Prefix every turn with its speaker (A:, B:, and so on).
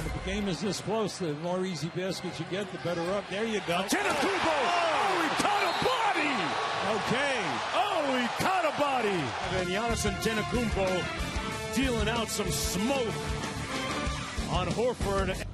A: when the game is this close, the more easy baskets you get, the better up. There you go.
B: Antetokounmpo! Oh, he caught a body!
A: Okay.
B: Oh, he caught a body! And Giannis Antetokounmpo dealing out some smoke on Horford.